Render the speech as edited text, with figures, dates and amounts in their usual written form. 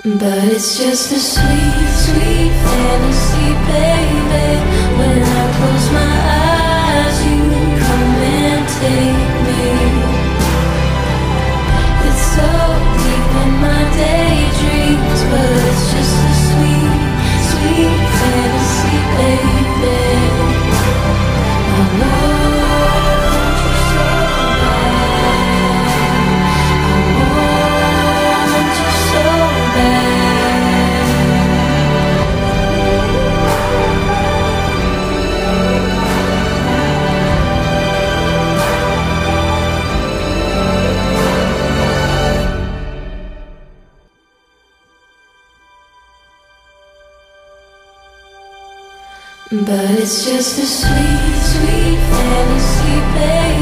But it's just a sweet, sweet fantasy, baby. When I close my eyes, you come and take me. It's so deep in my daydreams, but it's just a sweet, sweet fantasy, baby. I want you so bad. I want you so bad. But it's just a sweet, sweet fantasy, baby.